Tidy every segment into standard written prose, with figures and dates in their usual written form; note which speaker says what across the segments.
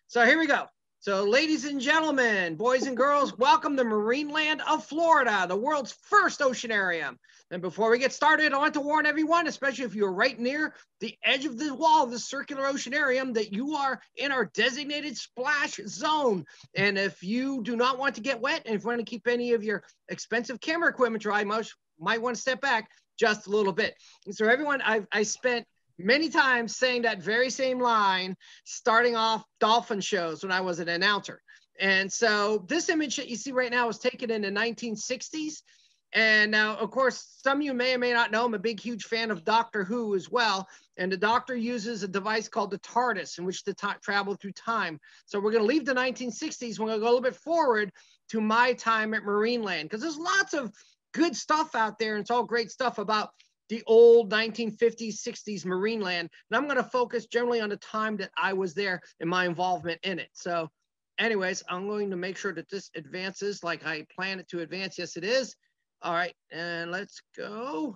Speaker 1: So here we go. So ladies and gentlemen, boys and girls, welcome to Marineland of Florida, the world's first oceanarium. And before we get started, I want to warn everyone, especially if you're right near the edge of the wall of the circular oceanarium, that you are in our designated splash zone. And if you do not want to get wet, and if you want to keep any of your expensive camera equipment dry, might want to step back just a little bit. And so everyone, I spent many times saying that very same line, starting off dolphin shows when I was an announcer. And so this image that you see right now was taken in the 1960s. And now, of course, some of you may or may not know, I'm a big, huge fan of Doctor Who as well. And the Doctor uses a device called the TARDIS in which to travel through time. So we're going to leave the 1960s. We're going to go a little bit forward to my time at Marineland, because there's lots of good stuff out there. And it's all great stuff about the old 1950s, 60s Marineland. And I'm going to focus generally on the time that I was there and my involvement in it. So anyways, I'm going to make sure that this advances like I plan it to advance. Yes, it is. All right, and let's go.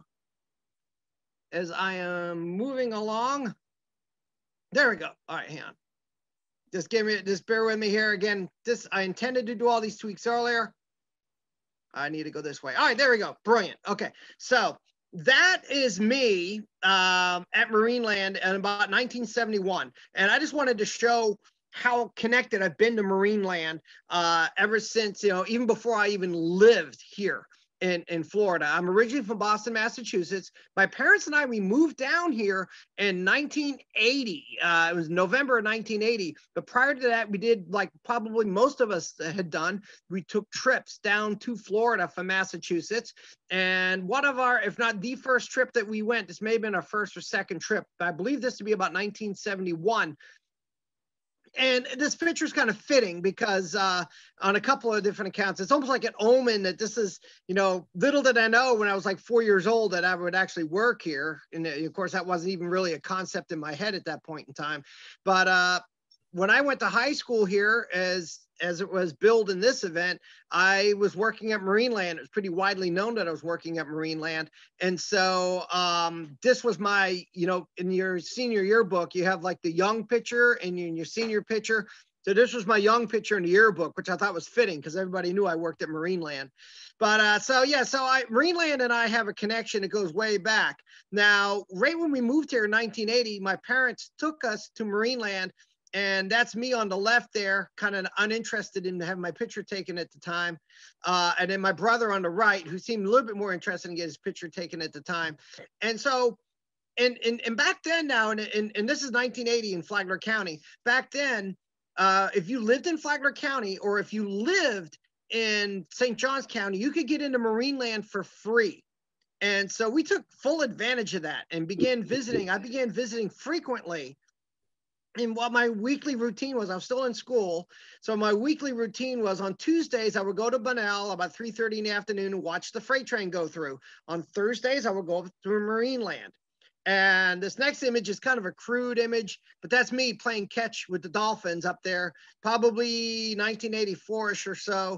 Speaker 1: As I am moving along. There we go. All right, hang on. Just bear with me here. Again, I intended to do all these tweaks earlier. I need to go this way. All right, there we go. Brilliant. Okay, so that is me at Marineland in about 1971. And I just wanted to show how connected I've been to Marineland ever since, even before I even lived here in Florida. I'm originally from Boston, Massachusetts. My parents and we moved down here in 1980. It was November of 1980. But prior to that, we did, like probably most of us had done, we took trips down to Florida from Massachusetts. And one of our, if not the first trip that we went, this may have been our first or second trip, but I believe this to be about 1971. And this picture is kind of fitting because on a couple of different accounts, it's almost like an omen that this is, little did I know when I was like 4 years old that I would actually work here. And of course, that wasn't even really a concept in my head at that point in time. But when I went to high school here, as it was billed in this event, I was working at Marineland. It was pretty widely known that I was working at Marineland. And so this was my, in your senior yearbook, you have like the young picture and in your senior picture. So this was my young picture in the yearbook, which I thought was fitting because everybody knew I worked at Marineland. But Marineland and I have a connection that goes way back. Now, right when we moved here in 1980, my parents took us to Marineland. And that's me on the left there, kind of uninterested in having my picture taken at the time. And then my brother on the right, who seemed a little bit more interested in getting his picture taken at the time. And so, and back then now, and this is 1980 in Flagler County. Back then, if you lived in Flagler County or if you lived in St. Johns County, you could get into Marineland for free. And so we took full advantage of that and began visiting. I began visiting frequently. And what my weekly routine was, I was still in school. So my weekly routine was on Tuesdays, I would go to Bunnell about 3:30 in the afternoon and watch the freight train go through. On Thursdays, I would go to Marineland. And this next image is kind of a crude image, but that's me playing catch with the dolphins up there, probably 1984-ish or so.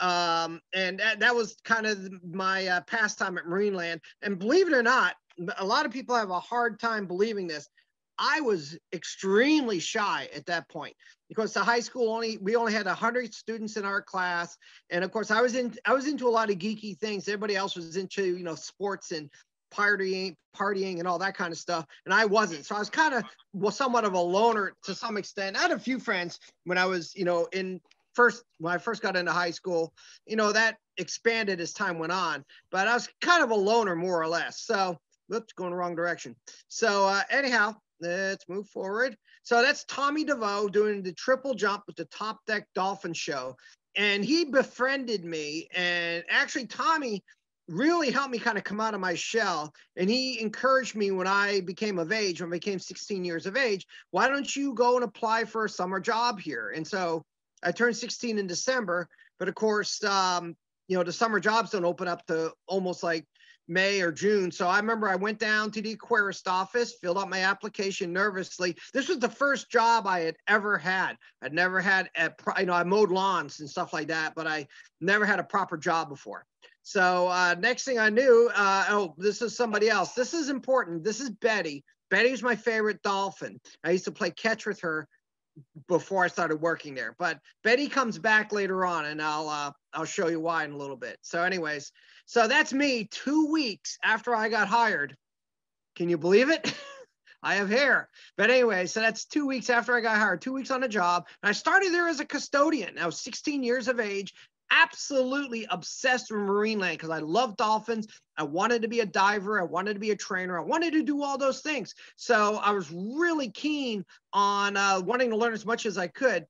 Speaker 1: And that was kind of my pastime at Marineland. And believe it or not, a lot of people have a hard time believing this. I was extremely shy at that point because the high school we only had 100 students in our class. And of course I was into a lot of geeky things. Everybody else was into, sports and partying and all that kind of stuff. And I wasn't. So I was kind of somewhat of a loner to some extent. I had a few friends when I was, when I first got into high school, that expanded as time went on, but I was kind of a loner more or less. So, whoops, going the wrong direction. So anyhow, let's move forward. So that's Tommy DeVoe doing the triple jump with the Top Deck Dolphin Show. And he befriended me. And actually, Tommy really helped me kind of come out of my shell. And he encouraged me when I became of age, when I became 16 years of age, why don't you go and apply for a summer job here? And so I turned 16 in December. But of course, the summer jobs don't open up to almost like May or June. So I remember I went down to the Aquarist office, filled out my application nervously. This was the first job I had ever had. I'd never had, I mowed lawns and stuff like that, but I never had a proper job before. So next thing I knew, this is somebody else. This is important. This is Betty. Betty was my favorite dolphin. I used to play catch with her before I started working there. But Betty comes back later on, and I'll show you why in a little bit. So anyways, so that's me 2 weeks after I got hired. Can you believe it? I have hair. But anyway, so that's 2 weeks after I got hired, 2 weeks on the job. And I started there as a custodian. I was 16 years of age, absolutely obsessed with Marineland because I love dolphins. I wanted to be a diver. I wanted to be a trainer. I wanted to do all those things. So I was really keen on wanting to learn as much as I could.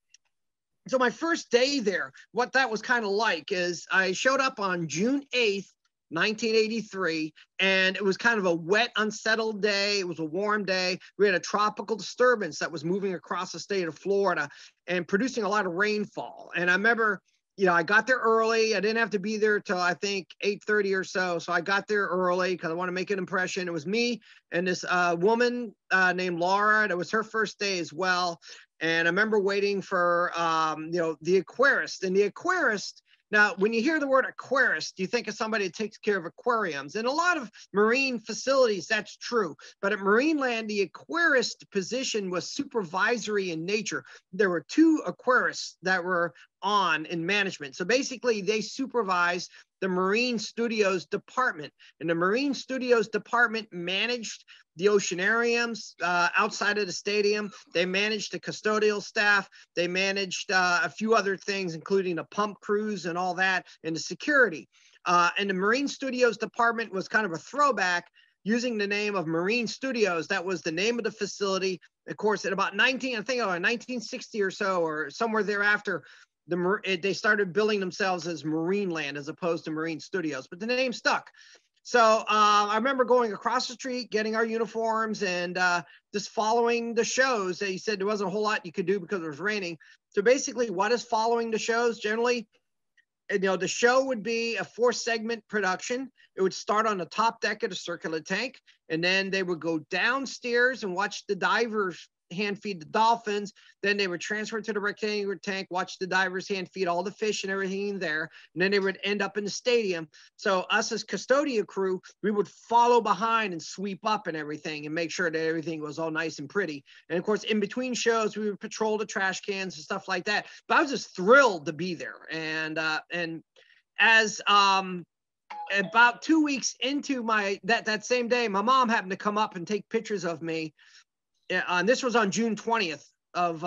Speaker 1: So my first day there, what that was kind of like is I showed up on June 8th, 1983, and it was kind of a wet, unsettled day. It was a warm day. We had a tropical disturbance that was moving across the state of Florida and producing a lot of rainfall. And I remember, you know, I got there early. I didn't have to be there till I think 8:30 or so. So I got there early because I want to make an impression. It was me and this woman named Laura. It was her first day as well. And I remember waiting for, you know, the aquarist. And the aquarist, now, when you hear the word aquarist, you think of somebody that takes care of aquariums. And a lot of marine facilities, that's true. But at Marineland, the aquarist position was supervisory in nature. There were 2 aquarists that were on in management. So basically, they supervised the Marine Studios department. And the Marine Studios department managed the oceanariums outside of the stadium. They managed the custodial staff. They managed a few other things, including the pump crews and all that, and the security. And the Marine Studios department was kind of a throwback using the name of Marine Studios. That was the name of the facility. Of course, at about 1960 or so, or somewhere thereafter, they started billing themselves as Marineland as opposed to Marine Studios, but the name stuck. So I remember going across the street, getting our uniforms, and just following the shows. He said there wasn't a whole lot you could do because it was raining. So basically, what is following the shows generally? You know, the show would be a 4-segment production. It would start on the top deck of the circular tank, and then they would go downstairs and watch the divers hand feed the dolphins. Then they would transfer to the rectangular tank, watch the divers hand feed all the fish and everything in there. And then they would end up in the stadium. So us as custodial crew, we would follow behind and sweep up and everything and make sure that everything was all nice and pretty. And of course, in between shows, we would patrol the trash cans and stuff like that. But I was just thrilled to be there. And as about 2 weeks into that same day, my mom happened to come up and take pictures of me. And this was on June 20th of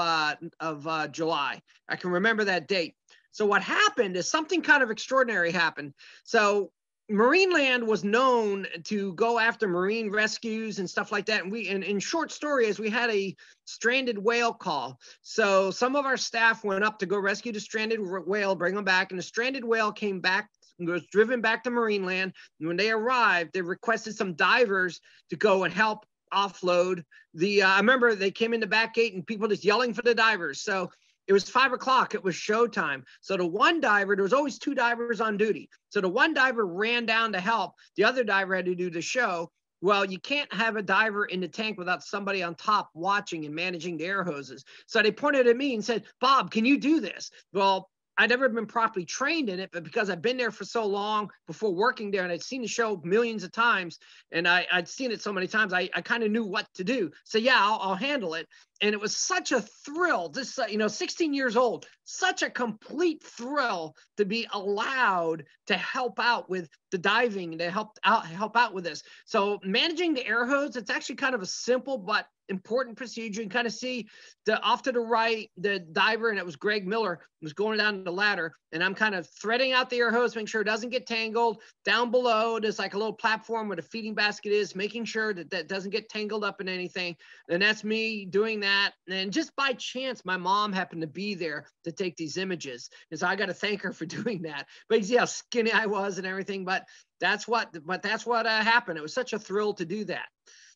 Speaker 1: July. I can remember that date. So what happened is something kind of extraordinary happened. So Marineland was known to go after marine rescues and stuff like that. And in short story is we had a stranded whale call. So some of our staff went up to go rescue the stranded whale, bring them back. And the stranded whale came back, was driven back to Marineland. And when they arrived, they requested some divers to go and help offload the I remember they came in the back gate and people just yelling for the divers. So it was 5 o'clock, it was showtime. So the one diver, there was always 2 divers on duty. So the one diver ran down to help, the other diver had to do the show. Well, you can't have a diver in the tank without somebody on top watching and managing the air hoses. So they pointed at me and said, Bob, can you do this? Well, I'd never been properly trained in it, but because I've been there for so long before working there and I'd seen the show millions of times and I'd seen it so many times, I kind of knew what to do. So yeah, I'll handle it. And it was such a thrill, this, 16 years old, such a complete thrill to be allowed to help out with the diving and to help out with this. So managing the air hose, it's actually kind of a simple but important procedure. You kind of see off to the right, the diver, and it was Greg Miller, was going down the ladder, and I'm kind of threading out the air hose, making sure it doesn't get tangled. Down below, there's like a little platform where the feeding basket is, making sure that that doesn't get tangled up in anything. And that's me doing that. And just by chance, my mom happened to be there to take these images. And so I got to thank her for doing that. But you see how skinny I was and everything. But that's what happened. It was such a thrill to do that.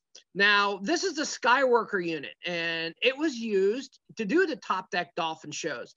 Speaker 1: Now, this is the Skyworker unit, and it was used to do the Top Deck Dolphin shows.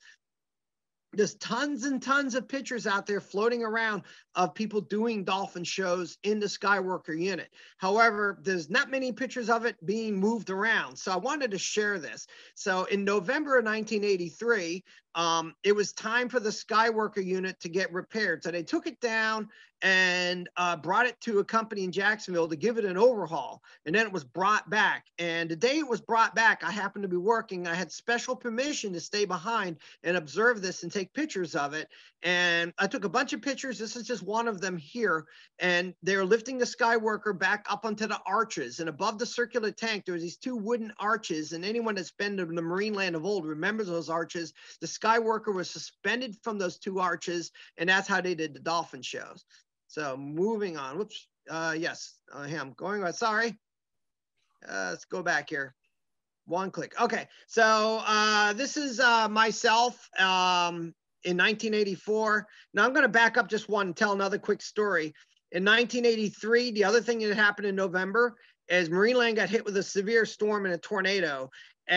Speaker 1: There's tons and tons of pictures out there floating around of people doing dolphin shows in the Skyworker unit. However, there's not many pictures of it being moved around. So I wanted to share this. So in November of 1983, it was time for the Skyworker unit to get repaired. So they took it down and brought it to a company in Jacksonville to give it an overhaul. And then it was brought back. And the day it was brought back, I happened to be working. I had special permission to stay behind and observe this and take pictures of it. And I took a bunch of pictures. This is just one of them here. And they're lifting the Skyworker back up onto the arches. And above the circular tank, there was these two wooden arches. And anyone that's been to the Marineland of old remembers those arches. The Skyworker was suspended from those two arches. And that's how they did the dolphin shows. So moving on. Whoops. Yes, I'm going on. Sorry. Let's go back here. One click. Okay. So this is myself in 1984. Now I'm going to back up just one and tell another quick story. In 1983, the other thing that happened in November is Marineland got hit with a severe storm and a tornado.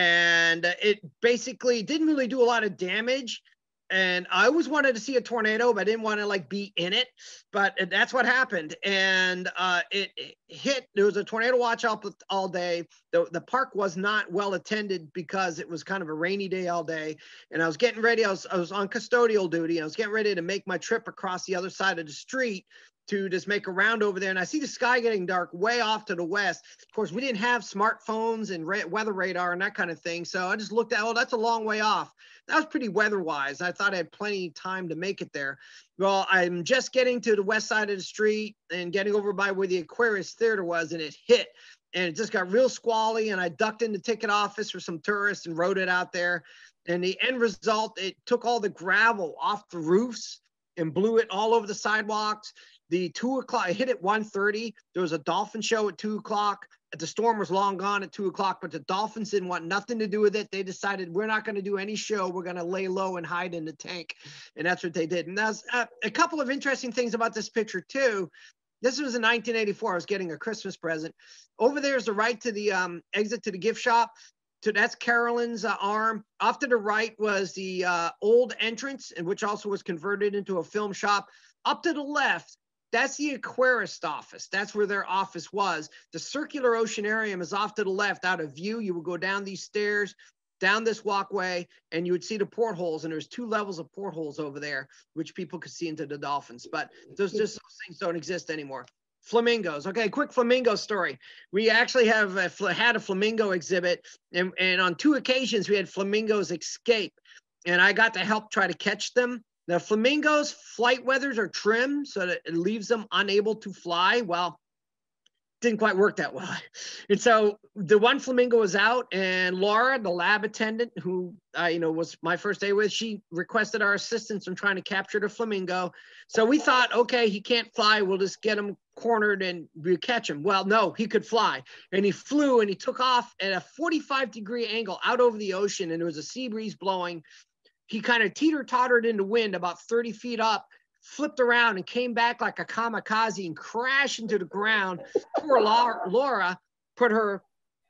Speaker 1: And it basically didn't really do a lot of damage. And I always wanted to see a tornado, but I didn't want to like be in it. But that's what happened. And it hit. There was a tornado watch out all day. The park was not well attended because it was kind of a rainy day all day. And I was getting ready. I was on custodial duty. And I was getting ready to make my trip across the other side of the street to just make a round over there. And I see the sky getting dark way off to the west. Of course, we didn't have smartphones and weather radar and that kind of thing. So I just looked at, oh, that's a long way off. That was pretty weather-wise. I thought I had plenty of time to make it there. Well, I'm just getting to the west side of the street and getting over by where the Aquarius Theater was, and it hit. And it just got real squally, and I ducked in the ticket office for some tourists and rode it out there. And the end result, it took all the gravel off the roofs and blew it all over the sidewalks. The 2 o'clock, it hit at 1:30. There was a dolphin show at 2 o'clock. The storm was long gone at 2 o'clock, but the Dolphins didn't want nothing to do with it. They decided, we're not going to do any show. We're going to lay low and hide in the tank. And that's what they did. And that's a couple of interesting things about this picture too. This was in 1984. I was getting a Christmas present. Over there is the right to the exit to the gift shop. So that's Carolyn's arm. Off to the right was the old entrance, and which also was converted into a film shop. Up to the left, that's the Aquarist office. That's where their office was. The circular oceanarium is off to the left, out of view. You would go down these stairs, down this walkway, and you would see the portholes. And there's 2 levels of portholes over there, which people could see into the dolphins. But those things don't exist anymore. Flamingos. Okay, quick flamingo story. We actually have had a flamingo exhibit, and on 2 occasions we had flamingos escape, and I got to help try to catch them. The flamingos' flight weathers are trimmed so that it leaves them unable to fly. Well, didn't quite work that well. And so the one flamingo was out, and Laura, the lab attendant, who was my first day with, she requested our assistance in trying to capture the flamingo. So we thought, okay, he can't fly. We'll just get him cornered and we catch him. Well, no, he could fly. And he flew and he took off at a 45-degree angle out over the ocean, and there was a sea breeze blowing. He kind of teeter-tottered in the wind about 30 feet up, flipped around and came back like a kamikaze and crashed into the ground. Poor Laura put her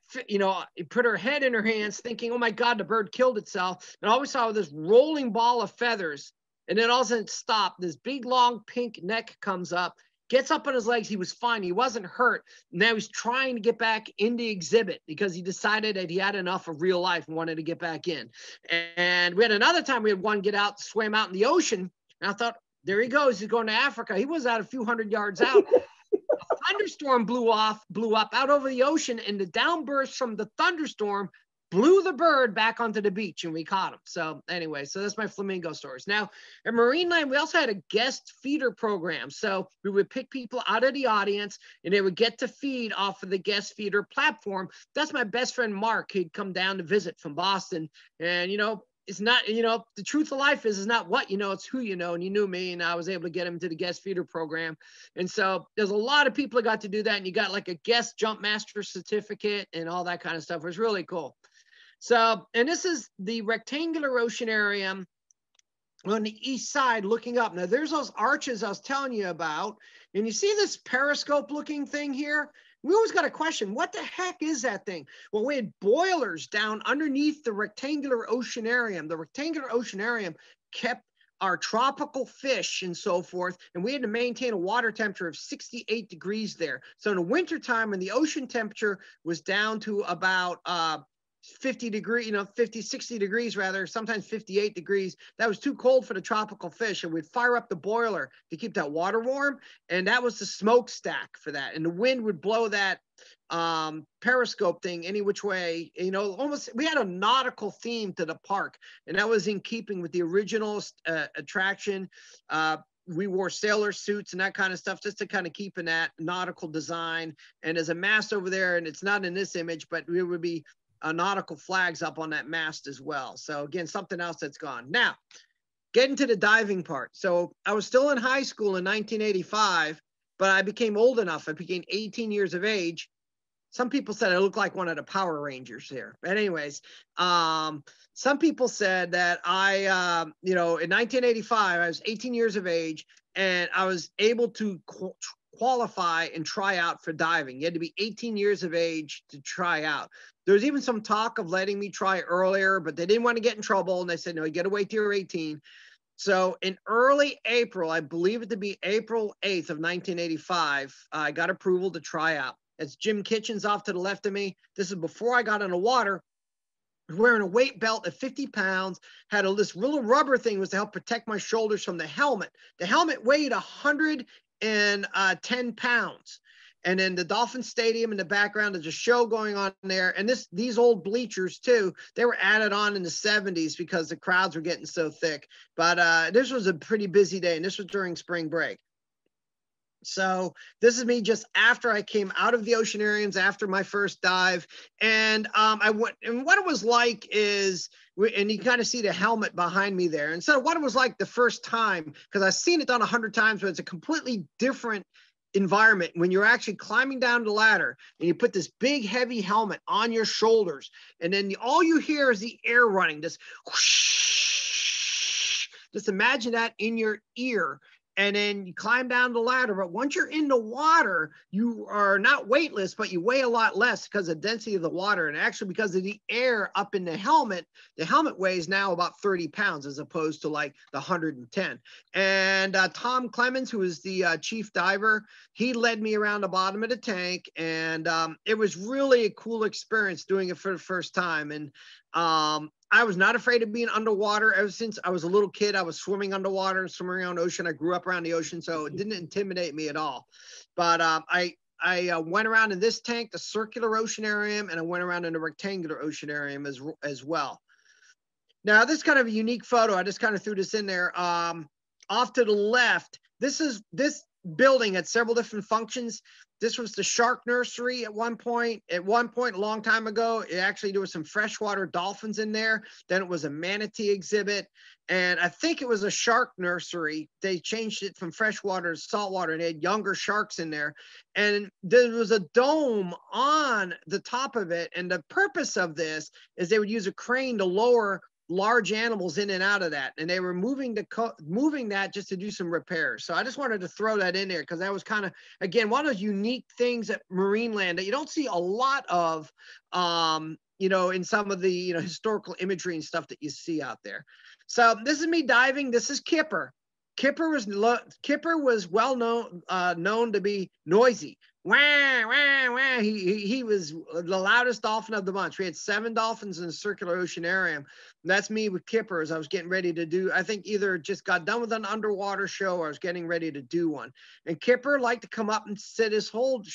Speaker 1: head in her hands thinking, oh my God, the bird killed itself. And all we saw was this rolling ball of feathers. And then all of a sudden it stopped. This big, long pink neck comes up, gets up on his legs. He was fine. He wasn't hurt. Now he's trying to get back in the exhibit because he decided that he had enough of real life and wanted to get back in. And we had another time we had one get out, swam out in the ocean. And I thought, there he goes. He's going to Africa. He was out a few hundred yards out. A thunderstorm blew up out over the ocean, and the downburst from the thunderstorm blew the bird back onto the beach, and we caught him. So anyway, so that's my flamingo stories. Now at Marineland, we also had a guest feeder program. So we would pick people out of the audience, and they would get to feed off of the guest feeder platform. That's my best friend, Mark. He'd come down to visit from Boston, and it's not, the truth of life is not what you know, it's who you know. And he knew me, and I was able to get him to the guest feeder program. And so there's a lot of people that got to do that. And you got like a guest jump master certificate and all that kind of stuff. It was really cool. So, and this is the rectangular oceanarium on the east side looking up. Now there's those arches I was telling you about. And you see this periscope looking thing here? We always got a question, what the heck is that thing? Well, we had boilers down underneath the rectangular oceanarium. The rectangular oceanarium kept our tropical fish and so forth, and we had to maintain a water temperature of 68 degrees there. So in the wintertime, when the ocean temperature was down to about 50 degree, 50, 60 degrees rather, sometimes 58 degrees. That was too cold for the tropical fish. And we'd fire up the boiler to keep that water warm. And that was the smokestack for that. And the wind would blow that periscope thing any which way, almost. We had a nautical theme to the park, and that was in keeping with the original attraction. We wore sailor suits and that kind of stuff just to kind of keep in that nautical design. And there's a mast over there, and it's not in this image, but it would be nautical flags up on that mast as well. So again, something else that's gone. Now, getting to the diving part. So I was still in high school in 1985, but I became old enough. I became 18 years of age. Some people said I looked like one of the Power Rangers here. But anyways, some people said that I, in 1985, I was 18 years of age, and I was able to qualify and try out for diving. You had to be 18 years of age to try out. There was even some talk of letting me try earlier, but they didn't want to get in trouble. And they said, no, you got to wait till you're 18. So in early April, I believe it to be April 8th of 1985, I got approval to try out. It's Jim Kitchens off to the left of me. This is before I got in the water. Wearing a weight belt at 50 pounds, had this little rubber thing was to help protect my shoulders from the helmet. The helmet weighed 110 pounds. And then the Dolphin Stadium in the background, there's a show going on there. And these old bleachers too, they were added on in the 70s because the crowds were getting so thick. But this was a pretty busy day, and this was during spring break. So this is me just after I came out of the Oceanariums, after my first dive. And I went, and what it was like is, and you kind of see the helmet behind me there. And so what it was like the first time, because I've seen it done 100 times, but it's a completely different environment when you're actually climbing down the ladder and you put this big heavy helmet on your shoulders, and then all you hear is the air running, this whoosh. Just imagine that in your ear. And then you climb down the ladder. But once you're in the water, you are not weightless, but you weigh a lot less because of the density of the water. And actually, because of the air up in the helmet weighs now about 30 pounds as opposed to like the 110. And Tom Clemens, who is the chief diver, he led me around the bottom of the tank. And it was really a cool experience doing it for the first time. And I was not afraid of being underwater. Ever since I was a little kid, I was swimming underwater and swimming around the ocean. I grew up around the ocean, so it didn't intimidate me at all. But I went around in this tank, the circular oceanarium, and I went around in the rectangular oceanarium as well. Now, this is kind of a unique photo. I just kind of threw this in there. Off to the left, this building had several different functions. This was the shark nursery at one point. At one point, a long time ago, there was some freshwater dolphins in there. Then it was a manatee exhibit. And I think it was a shark nursery. They changed it from freshwater to saltwater, and they had younger sharks in there. And there was a dome on the top of it. And the purpose of this is they would use a crane to lower large animals in and out of that, and they were moving that just to do some repairs. So I just wanted to throw that in there because that was kind of, again, one of those unique things at Marineland that you don't see a lot of, in some of the historical imagery and stuff that you see out there. So this is me diving. This is Kipper. Kipper was well known to be noisy. Wah, wah, wah. He was the loudest dolphin of the bunch. We had 7 dolphins in the circular oceanarium. That's me with Kipper as I was getting ready to do, I think either just got done with an underwater show or I was getting ready to do one. And Kipper liked to come up and sit his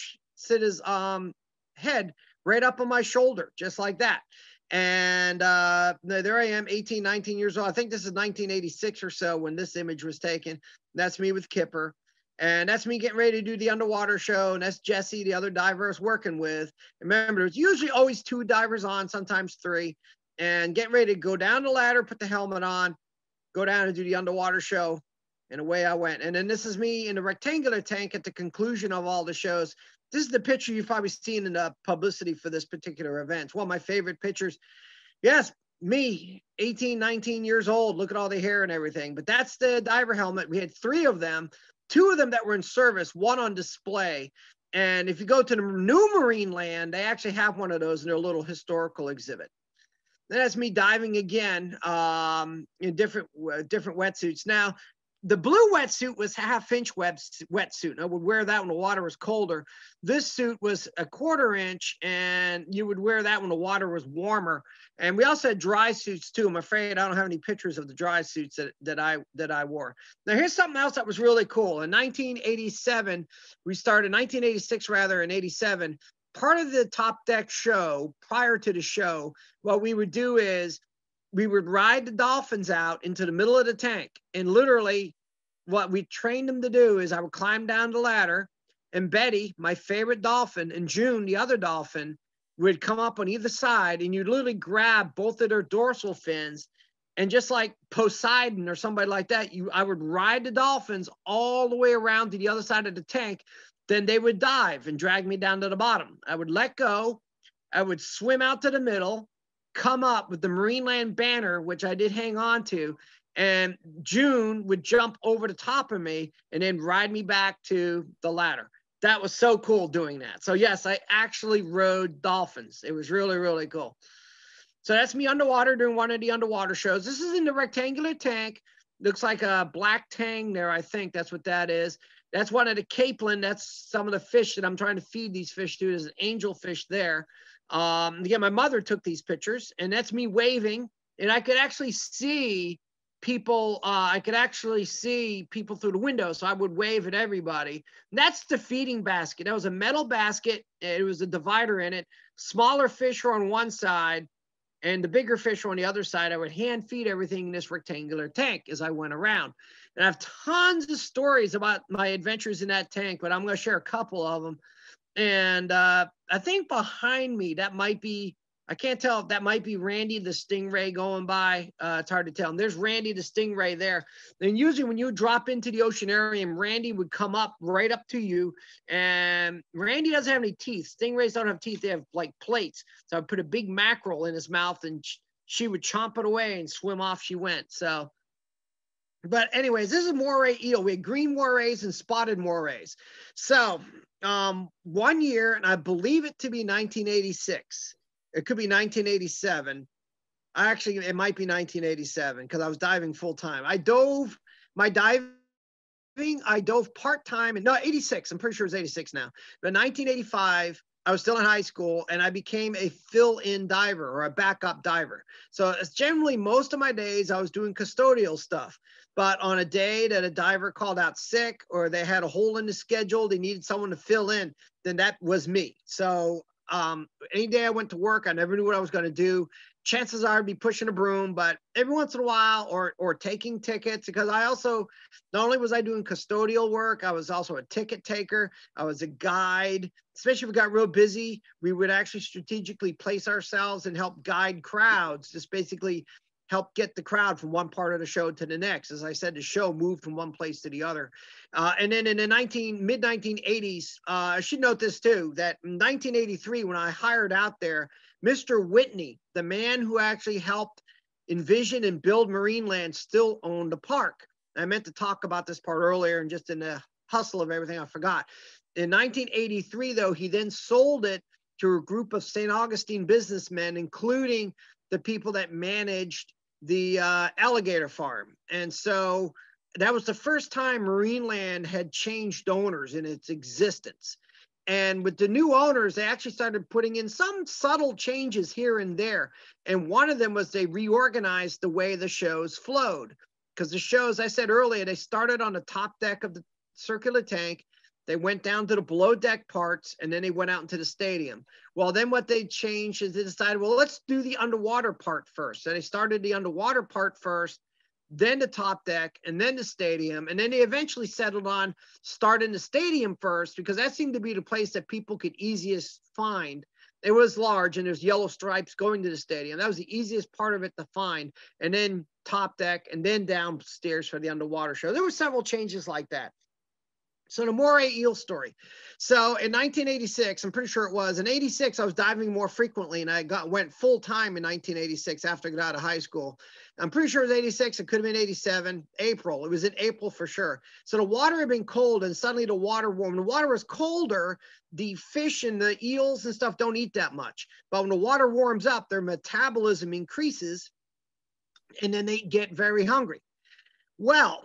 Speaker 1: head right up on my shoulder, just like that. And there I am, 18, 19 years old. I think this is 1986 or so when this image was taken. That's me with Kipper. And that's me getting ready to do the underwater show. And that's Jesse, the other diver I was working with. Remember, there's usually always 2 divers on, sometimes 3. And getting ready to go down the ladder, put the helmet on, go down and do the underwater show. And away I went. And then this is me in the rectangular tank at the conclusion of all the shows. This is the picture you've probably seen in the publicity for this particular event. It's one of my favorite pictures. Yes, me, 18, 19 years old. Look at all the hair and everything. But that's the diver helmet. We had 3 of them. 2 of them that were in service, 1 on display. And if you go to the new Marineland, they actually have one of those in their little historical exhibit. Then that's me diving again in different wetsuits. Now, the blue wetsuit was half-inch wetsuit, and I would wear that when the water was colder. This suit was a 1/4 inch, and you would wear that when the water was warmer. And we also had dry suits too. I'm afraid I don't have any pictures of the dry suits that I wore. Now here's something else that was really cool. In 1987, we started 1986 rather, in 87. Part of the Top Deck show, prior to the show, what we would do is we would ride the dolphins out into the middle of the tank. And literally what we trained them to do is I would climb down the ladder, and Betty, my favorite dolphin, and June, the other dolphin, would come up on either side, and you'd literally grab both of their dorsal fins, and just like Poseidon or somebody like that, I would ride the dolphins all the way around to the other side of the tank. Then they would dive and drag me down to the bottom. I would let go. I would swim out to the middle, come up with the Marineland banner, which I did hang on to, and June would jump over the top of me and then ride me back to the ladder. That was so cool doing that. So yes, I actually rode dolphins. It was really, really cool. So that's me underwater doing one of the underwater shows. This is in the rectangular tank. Looks like a black tang there. I think that's what that is. That's one of the capelin. That's some of the fish that I'm trying to feed these fish to. There's an angelfish there. Again, my mother took these pictures, and that's me waving, and I could actually see people. I could actually see people through the window, so I would wave at everybody. And that's the feeding basket. That was a metal basket. It was a divider in it. Smaller fish were on one side, and the bigger fish were on the other side. I would hand feed everything in this rectangular tank as I went around. And I have tons of stories about my adventures in that tank, but I'm going to share a couple of them. And I think behind me, that might be, I can't tell if that might be Randy the Stingray going by. It's hard to tell. And there's Randy the Stingray there. And usually when you drop into the oceanarium, Randy would come up right up to you. And Randy doesn't have any teeth. Stingrays don't have teeth. They have like plates. So I put a big mackerel in his mouth, and she would chomp it away and swim off she went. So, but anyways, this is a moray eel. We had green morays and spotted morays. So 1 year, and I believe it to be 1986. It could be 1987. Actually, it might be 1987 because I was diving full time. I dove part-time, and no, 86. I'm pretty sure it's 86 now. But 1985, I was still in high school, and I became a fill-in diver or a backup diver. So it's generally most of my days I was doing custodial stuff. But on a day that a diver called out sick or they had a hole in the schedule, they needed someone to fill in, then that was me. So any day I went to work, I never knew what I was going to do. Chances are I'd be pushing a broom, but every once in a while, or taking tickets, because I also, not only was I doing custodial work, I was also a ticket taker. I was a guide. Especially if we got real busy, we would actually strategically place ourselves and help guide crowds, just basically help get the crowd from one part of the show to the next. As I said, the show moved from one place to the other. And then in the mid-1980s, I should note this too, that in 1983, when I hired out there, Mr. Whitney, the man who actually helped envision and build Marineland, still owned the park. I meant to talk about this part earlier, and just in the hustle of everything, I forgot. In 1983, though, he then sold it to a group of St. Augustine businessmen, including the people that managed the alligator farm. And so that was the first time Marineland had changed owners in its existence. And with the new owners, they actually started putting in some subtle changes here and there. And one of them was they reorganized the way the shows flowed. Because the shows, I said earlier, they started on the top deck of the circular tank. They went down to the below deck parts, and then they went out into the stadium. Well, then what they changed is they decided, well, let's do the underwater part first. So they started the underwater part first, then the top deck, and then the stadium. And then they eventually settled on starting the stadium first, because that seemed to be the place that people could easiest find. It was large, and there's yellow stripes going to the stadium. That was the easiest part of it to find. And then top deck, and then downstairs for the underwater show. There were several changes like that. So the moray eel story. So in 1986, I'm pretty sure it was, in 86, I was diving more frequently, and I went full time in 1986 after I got out of high school. I'm pretty sure it was 86. It could have been 87, April. It was in April for sure. So the water had been cold, and suddenly the water warmed. When the water was colder, the fish and the eels and stuff don't eat that much. But when the water warms up, their metabolism increases, and then they get very hungry. Well,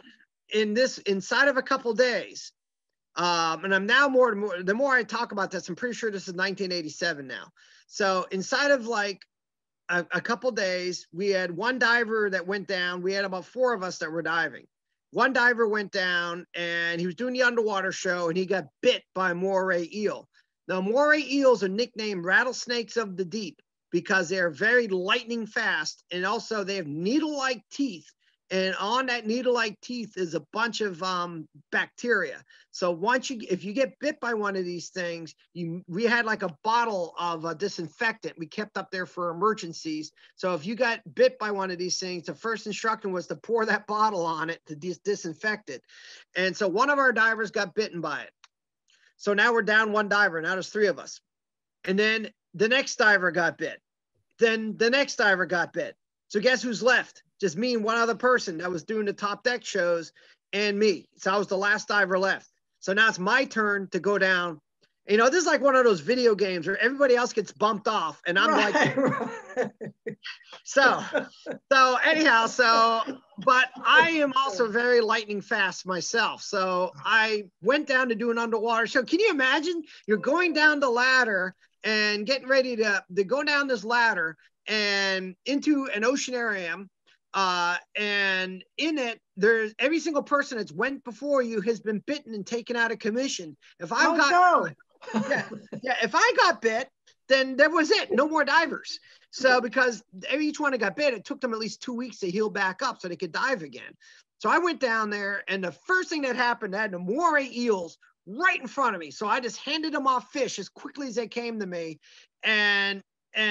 Speaker 1: inside of a couple days, and I'm now the more I talk about this, I'm pretty sure this is 1987 now. So inside of like a couple days, we had one diver that went down. We had about 4 of us that were diving. One diver went down and he was doing the underwater show and he got bit by a moray eel. Now, moray eels are nicknamed rattlesnakes of the deep because they're very lightning fast, and also they have needle-like teeth. And on that needle-like teeth is a bunch of bacteria. So if you get bit by one of these things, we had like a bottle of a disinfectant we kept up there for emergencies. So if you got bit by one of these things, the first instruction was to pour that bottle on it to disinfect it. And so one of our divers got bitten by it. So now we're down one diver. Now there's 3 of us. And then the next diver got bit. Then the next diver got bit. So guess who's left? Just me and one other person that was doing the top deck shows and me. So I was the last diver left. So now it's my turn to go down. You know, this is like one of those video games where everybody else gets bumped off and I'm like, so anyhow, but I am also very lightning fast myself. So I went down to do an underwater show. Can you imagine? You're going down the ladder and getting ready to go down this ladder and into an oceanarium. And in it, there's every single person that's went before you has been bitten and taken out of commission. If I've if I got bit, then that was it. No more divers. So because each one that got bit, it took them at least 2 weeks to heal back up so they could dive again. So I went down there, and the first thing that happened, I had the moray eels right in front of me. So I just handed them off fish as quickly as they came to me, and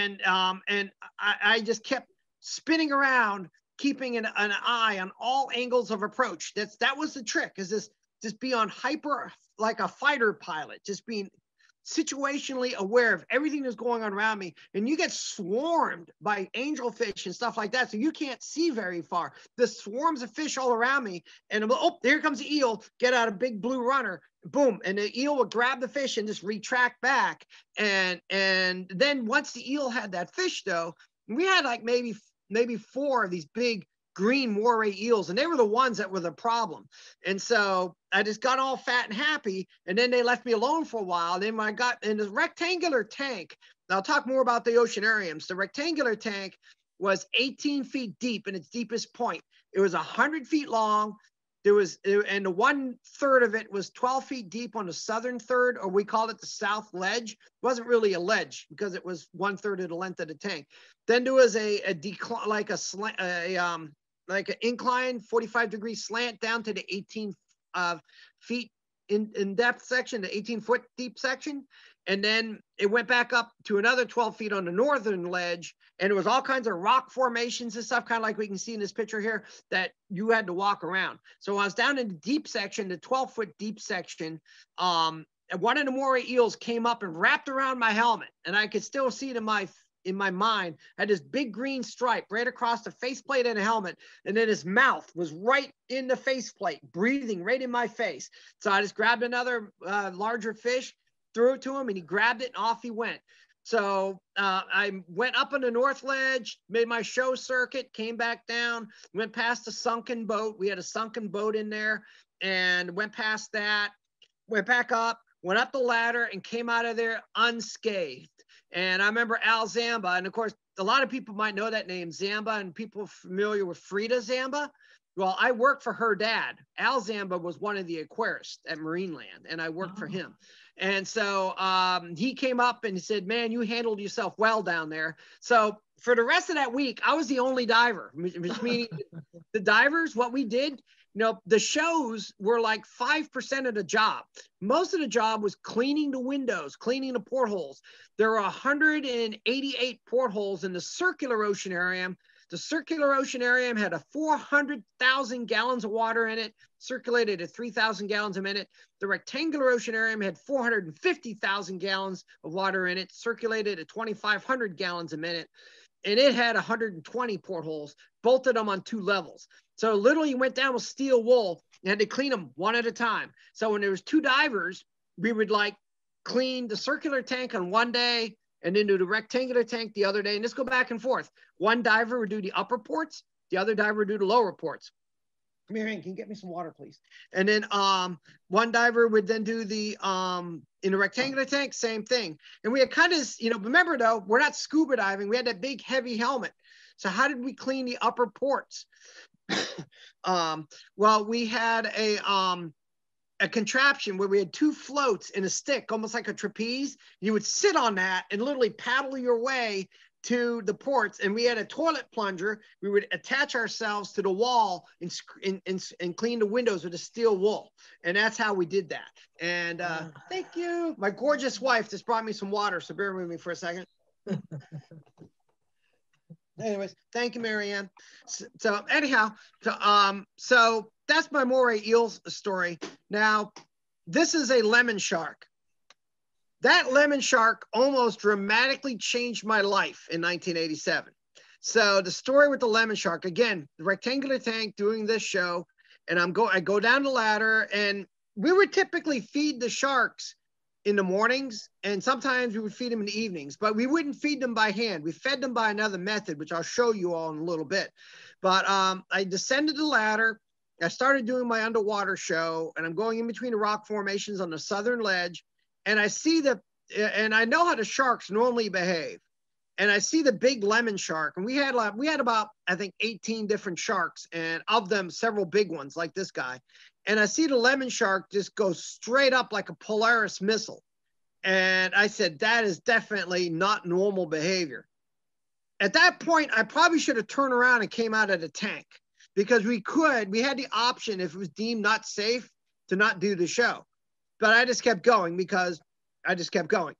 Speaker 1: I just kept spinning around, keeping an eye on all angles of approach. That was the trick, is just be on hyper, like a fighter pilot, just being situationally aware of everything that's going on around me. And you get swarmed by angelfish and stuff like that, so you can't see very far. There's swarms of fish all around me, and oh, there comes the eel, get out a big blue runner, boom, and the eel would grab the fish and just retract back. And then once the eel had that fish, though, we had like maybe 4 of these big green moray eels, and they were the ones that were the problem. And so I just got all fat and happy, and then they left me alone for a while. And then when I got in the rectangular tank, I'll talk more about the oceanariums. The rectangular tank was 18 feet deep in its deepest point. It was 100 feet long. And the 1/3 of it was 12 feet deep on the southern third, or we called it the south ledge. It wasn't really a ledge because it was 1/3 of the length of the tank. Then there was a decline, like an incline, 45-degree slant down to the 18 feet in depth section, the 18-foot deep section. And then it went back up to another 12 feet on the northern ledge. And it was all kinds of rock formations and stuff, kind of like we can see in this picture here, that you had to walk around. So I was down in the deep section, the 12-foot deep section, and one of the moray eels came up and wrapped around my helmet. And I could still see it in my mind, had this big green stripe right across the faceplate and the helmet. And then his mouth was right in the faceplate, breathing right in my face. So I just grabbed another larger fish, threw it to him, and he grabbed it, and off he went. So I went up on the north ledge, made my show circuit, came back down, went past the sunken boat. We had a sunken boat in there, and went past that, went back up, went up the ladder, and came out of there unscathed. And I remember Al Zamba, and of course, a lot of people might know that name, Zamba, and people familiar with Frida Zamba. Well, I worked for her dad. Al Zamba was one of the aquarists at Marineland, and I worked for him. And so he came up and he said, man, you handled yourself well down there. So for the rest of that week, I was the only diver, which meaning the divers, what we did, you know, the shows were like 5% of the job. Most of the job was cleaning the windows, cleaning the portholes. There were 188 portholes in the circular oceanarium. The circular oceanarium had a 400,000 gallons of water in it, circulated at 3,000 gallons a minute. The rectangular oceanarium had 450,000 gallons of water in it, circulated at 2,500 gallons a minute. And it had 120 portholes, both of them on 2 levels. So literally you went down with steel wool and had to clean them one at a time. So when there was 2 divers, we would like clean the circular tank on one day and then do the rectangular tank the other day, and just go back and forth. One diver would do the upper ports, the other diver would do the lower ports. Marianne, can you get me some water, please? And then one diver would then do the in a rectangular tank, same thing. And we had kind of, you know, remember though, we're not scuba diving. We had that big heavy helmet. So how did we clean the upper ports? Well, we had a contraption where we had 2 floats and a stick, almost like a trapeze. You would sit on that and literally paddle your way to the ports, and we had a toilet plunger. We would attach ourselves to the wall and clean the windows with a steel wool, and that's how we did that. And thank you. My gorgeous wife just brought me some water, so bear with me for a second. Anyways, thank you, Marianne. So anyhow, so that's my moray eels story. Now, this is a lemon shark. That lemon shark almost dramatically changed my life in 1987. So the story with the lemon shark, again, the rectangular tank doing this show, and I go down the ladder, and we would typically feed the sharks in the mornings, and sometimes we would feed them in the evenings, but we wouldn't feed them by hand. We fed them by another method, which I'll show you all in a little bit. But I descended the ladder. I started doing my underwater show, and I'm going in between the rock formations on the southern ledge. And I see and I know how the sharks normally behave. And I see the big lemon shark, and we had about, I think, 18 different sharks, and of them, several big ones like this guy. And I see the lemon shark just go straight up like a Polaris missile. And I said, that is definitely not normal behavior. At that point, I probably should have turned around and came out of the tank, because we had the option, if it was deemed not safe, to not do the show. But I just kept going because I just kept going.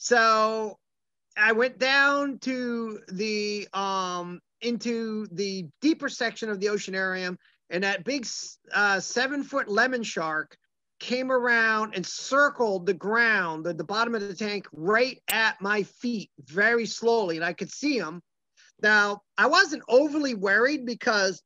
Speaker 1: So I went down to the into the deeper section of the oceanarium, and that big 7-foot lemon shark came around and circled the ground at the bottom of the tank right at my feet very slowly, and I could see him. Now, I wasn't overly worried, because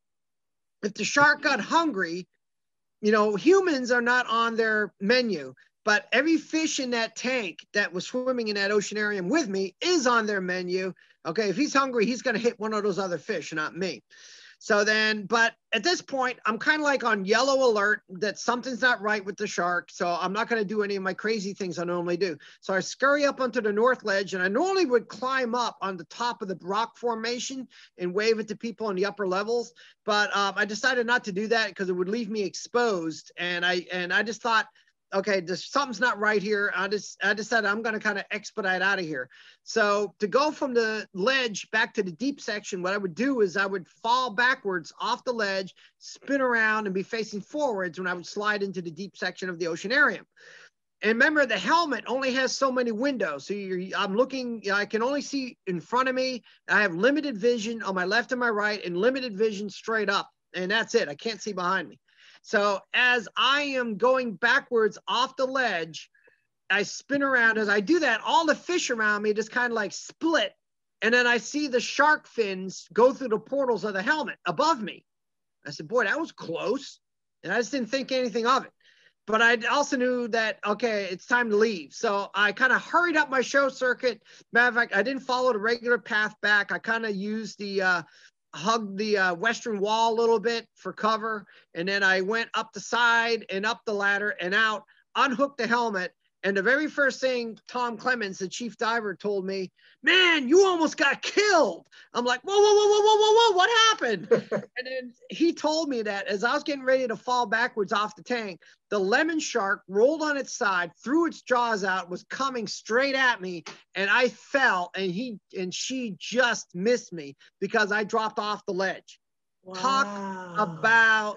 Speaker 1: if the shark got hungry, you know, humans are not on their menu, but every fish in that tank that was swimming in that oceanarium with me is on their menu. Okay, if he's hungry, he's going to hit one of those other fish, not me. So then, but at this point, I'm kind of like on yellow alert that something's not right with the shark. So I'm not going to do any of my crazy things I normally do. So I scurry up onto the north ledge, and I normally would climb up on the top of the rock formation and wave it to people on the upper levels. But I decided not to do that because it would leave me exposed. And I just thought, okay, something's not right here. I decided I'm going to kind of expedite out of here. So to go from the ledge back to the deep section, what I would do is I would fall backwards off the ledge, spin around, and be facing forwards when I would slide into the deep section of the oceanarium. And remember, the helmet only has so many windows. So I'm looking, I can only see in front of me. I have limited vision on my left and my right, and limited vision straight up. And that's it. I can't see behind me. So as I am going backwards off the ledge, I spin around. As I do that, all the fish around me just kind of like split. And then I see the shark fins go through the portals of the helmet above me. I said, boy, that was close. And I just didn't think anything of it. But I also knew that, okay, it's time to leave. So I kind of hurried up my show circuit. Matter of fact, I didn't follow the regular path back. I kind of used the hugged the western wall a little bit for cover, and then I went up the side and up the ladder and out, unhooked the helmet, and the very first thing Tom Clemens, the chief diver, told me, man, you almost got killed. I'm like, whoa, whoa, whoa, whoa, whoa, whoa, whoa, what happened? And then he told me that as I was getting ready to fall backwards off the tank, the lemon shark rolled on its side, threw its jaws out, was coming straight at me, and I fell, and she just missed me because I dropped off the ledge. Wow. Talk about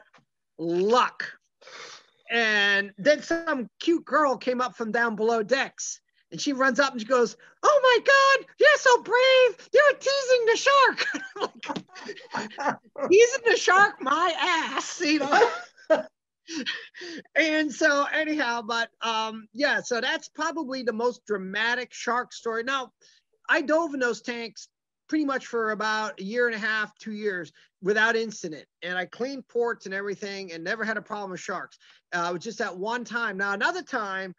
Speaker 1: luck. And then some cute girl came up from down below decks, and she runs up and she goes, oh my God, you're so brave. You're teasing the shark. Teasing the shark, my ass, you know? And so anyhow, but yeah, so that's probably the most dramatic shark story. Now, I dove in those tanks pretty much for about 1.5 years, 2 years without incident. And I cleaned ports and everything and never had a problem with sharks. It was just that one time. Now, another time,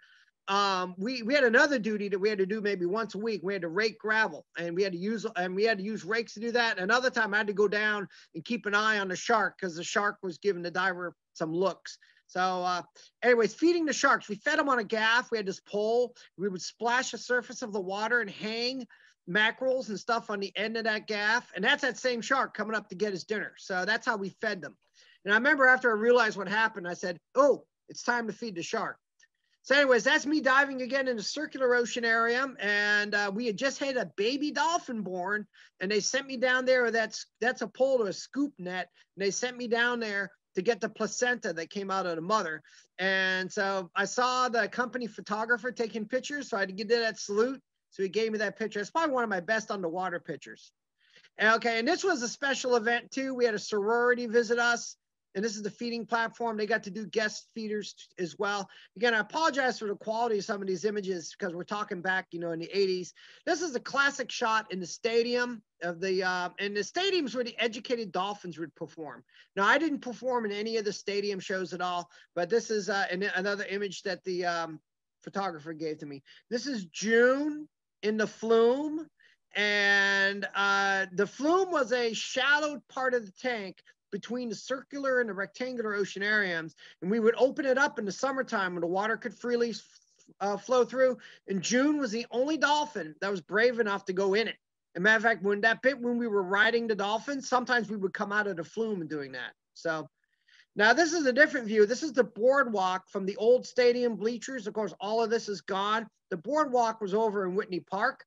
Speaker 1: we had another duty that we had to do maybe once a week. We had to rake gravel, and we had to use rakes to do that. Another time I had to go down and keep an eye on the shark because the shark was giving the diver some looks. So anyways, feeding the sharks, we fed them on a gaff. We had this pole. We would splash the surface of the water and hang mackerels and stuff on the end of that gaff. And that's that same shark coming up to get his dinner. So that's how we fed them. And I remember after I realized what happened, I said, oh, it's time to feed the shark. So anyways, that's me diving again in the circular oceanarium. And we had just had a baby dolphin born, and they sent me down there. That's a pole to a scoop net. And they sent me down there to get the placenta that came out of the mother. And so I saw the company photographer taking pictures. So I had to give that salute. So he gave me that picture. It's probably one of my best underwater pictures. Okay, and this was a special event too. We had a sorority visit us, and this is the feeding platform. They got to do guest feeders as well. Again, I apologize for the quality of some of these images because we're talking back, in the 80s. This is a classic shot in the stadium of the, and the stadiums where the educated dolphins would perform. Now, I didn't perform in any of the stadium shows at all, but this is another image that the photographer gave to me. This is June in the flume. And the flume was a shallowed part of the tank between the circular and the rectangular oceanariums. And we would open it up in the summertime when the water could freely flow through. And June was the only dolphin that was brave enough to go in it. As a matter of fact, when we were riding the dolphins, sometimes we would come out of the flume and doing that. So now this is a different view. This is the boardwalk from the old stadium bleachers. Of course, all of this is gone. The boardwalk was over in Whitney Park.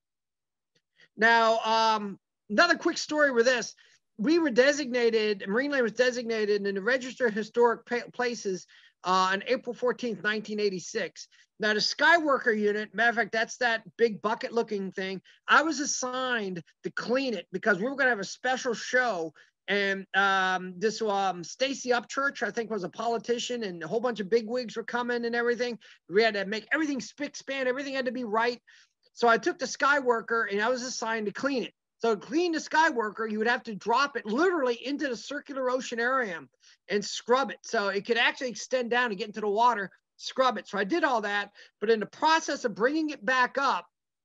Speaker 1: Now, another quick story with this. We were designated, Marineland was designated in the Register of Historic Places on April 14th, 1986. Now, the Skyworker unit, matter of fact, that's that big bucket looking thing. I was assigned to clean it because we were going to have a special show. And this Stacey Upchurch, I think, was a politician, and a whole bunch of bigwigs were coming and everything. We had to make everything spick span. Everything had to be right. So I took the Skyworker and I was assigned to clean it. So to clean the Skyworker, you would have to drop it literally into the circular oceanarium and scrub it. So it could actually extend down and get into the water, scrub it. So I did all that. But in the process of bringing it back up,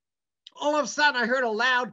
Speaker 1: all of a sudden I heard a loud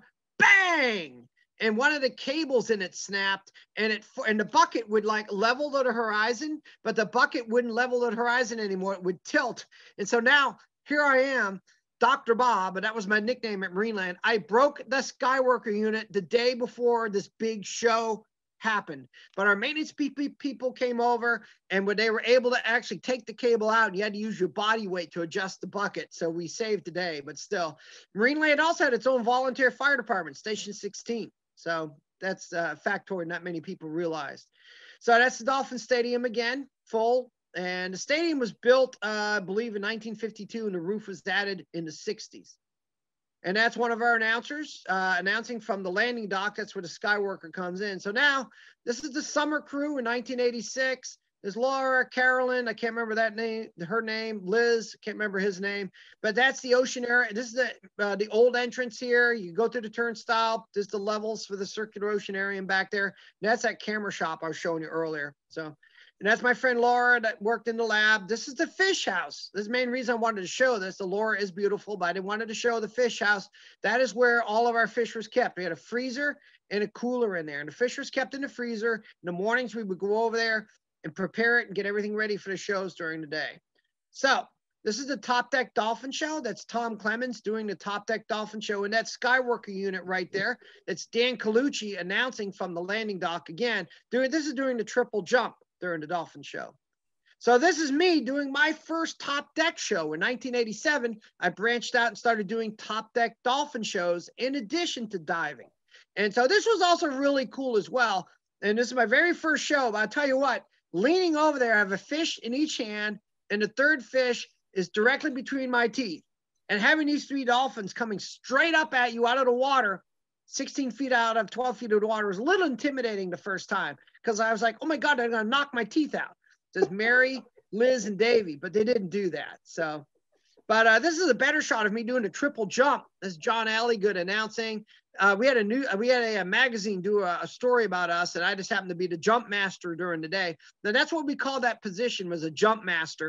Speaker 1: bang. And one of the cables in it snapped, and the bucket would like level to the horizon, but the bucket wouldn't level to the horizon anymore. It would tilt. And so now here I am, Dr. Bob, and that was my nickname at Marineland. I broke the Skyworker unit the day before this big show happened. But our maintenance people came over, and when they were able to actually take the cable out, you had to use your body weight to adjust the bucket. So we saved the day, but still. Marineland also had its own volunteer fire department, Station 16. So that's a factoid not many people realized. So that's the Dolphin Stadium again, full. And the stadium was built, I believe, in 1952, and the roof was added in the 60s. And that's one of our announcers announcing from the landing dock. That's where the Skyworker comes in. So now this is the summer crew in 1986. There's Laura, Carolyn, I can't remember that name, her name, Liz, can't remember his name, but that's the oceanarium. This is the old entrance here. You go through the turnstile. There's the levels for the circular oceanarium back there. And that's that camera shop I was showing you earlier. So. And that's my friend Laura that worked in the lab. This is the fish house. This is the main reason I wanted to show this. The Laura is beautiful, but I wanted to show the fish house. That is where all of our fish was kept. We had a freezer and a cooler in there. And the fish was kept in the freezer. In the mornings, we would go over there and prepare it and get everything ready for the shows during the day. So this is the Top Deck Dolphin Show. That's Tom Clemens doing the Top Deck Dolphin Show. And that Skyworker unit right there, that's Dan Colucci announcing from the landing dock again. This is during the triple jump during the Dolphin Show. So this is me doing my first Top Deck show. In 1987, I branched out and started doing Top Deck Dolphin shows in addition to diving. And so this was also really cool as well. And this is my very first show, but I'll tell you what, leaning over there, I have a fish in each hand, and the third fish is directly between my teeth. And having these three dolphins coming straight up at you out of the water, 16 feet out of 12 feet of the water, was a little intimidating the first time, because I was like, oh my God, they're gonna knock my teeth out. There's Mary, Liz, and Davey, but they didn't do that. So, but this is a better shot of me doing a triple jump. This is John Alligood announcing. We had a magazine do a story about us, and I just happened to be the jump master during the day. Now that's what we call that position, was a jump master.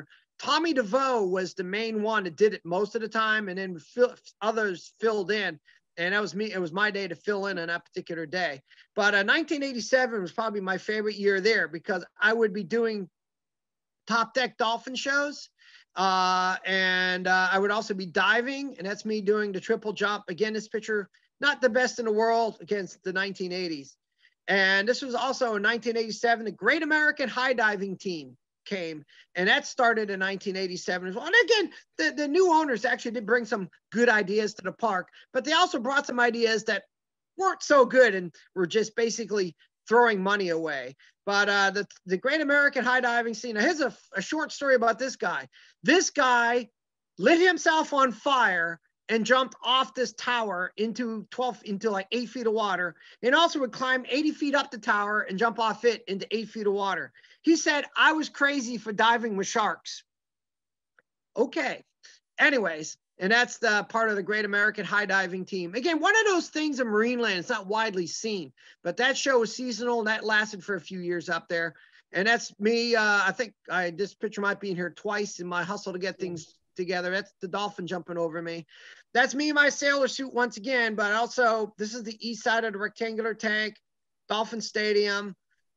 Speaker 1: Tommy DeVoe was the main one that did it most of the time, and then others filled in. And that was me. It was my day to fill in on that particular day. But 1987 was probably my favorite year there because I would be doing top deck dolphin shows. And I would also be diving, and that's me doing the triple jump. Again, this picture, not the best in the world against the 1980s. And this was also in 1987, the Great American High Diving Team came, and that started in 1987 as well. And again, the new owners actually did bring some good ideas to the park, but they also brought some ideas that weren't so good and were just basically throwing money away. But the Great American High Diving Scene, now here's a short story about this guy. This guy lit himself on fire and jumped off this tower into like 8 feet of water, and also would climb 80 feet up the tower and jump off it into 8 feet of water. He said, I was crazy for diving with sharks. Okay. Anyways, and that's the part of the Great American High Diving Team. Again, one of those things in Marineland, it's not widely seen, but that show was seasonal and that lasted for a few years up there. And that's me. I think this picture might be in here twice in my hustle to get things together. That's the dolphin jumping over me. That's me in my sailor suit once again, but also this is the east side of the rectangular tank, Dolphin Stadium.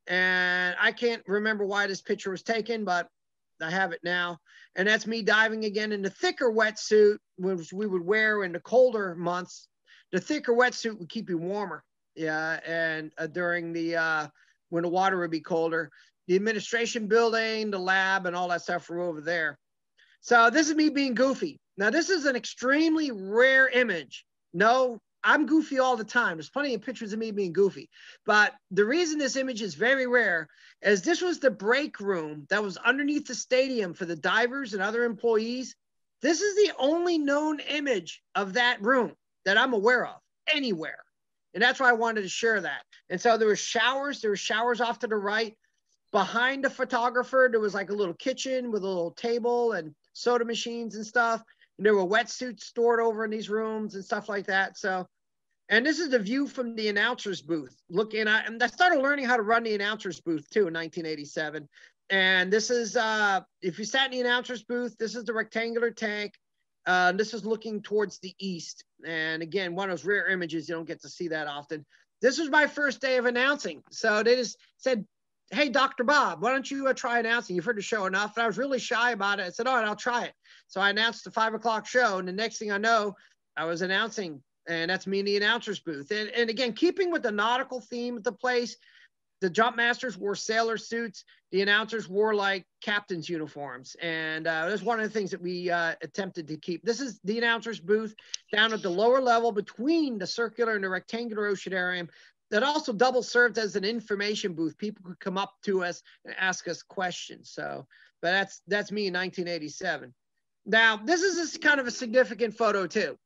Speaker 1: And I can't remember why this picture was taken, but I have it now. And that's me diving again in the thicker wetsuit, which we would wear in the colder months. The thicker wetsuit would keep you warmer. Yeah. And during the, when the water would be colder, the administration building, the lab, and all that stuff were over there. So this is me being goofy. Now, this is an extremely rare image. No, I'm goofy all the time. There's plenty of pictures of me being goofy. But the reason this image is very rare is this was the break room that was underneath the stadium for the divers and other employees. This is the only known image of that room that I'm aware of anywhere. And that's why I wanted to share that. And so there were showers off to the right. Behind the photographer, there was like a little kitchen with a little table and soda machines and stuff. And there were wetsuits stored over in these rooms and stuff like that. So, and this is the view from the announcer's booth looking at, and I started learning how to run the announcer's booth too in 1987. And this is, if you sat in the announcer's booth, this is the rectangular tank. This is looking towards the east. And again, one of those rare images, you don't get to see that often. This was my first day of announcing. So they just said, hey, Dr. Bob, why don't you try announcing? You've heard the show enough. And I was really shy about it. I said, all right, I'll try it. So I announced the 5 o'clock show. And the next thing I know, I was announcing, and that's me in the announcer's booth. And again, keeping with the nautical theme of the place, the jump masters wore sailor suits. The announcers wore like captain's uniforms. And that's one of the things that we attempted to keep. This is the announcer's booth down at the lower level between the circular and the rectangular oceanarium. That also double served as an information booth. People could come up to us and ask us questions. So, but that's me in 1987. Now, this is kind of a significant photo too.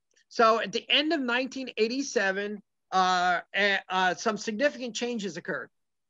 Speaker 1: So at the end of 1987, some significant changes occurred.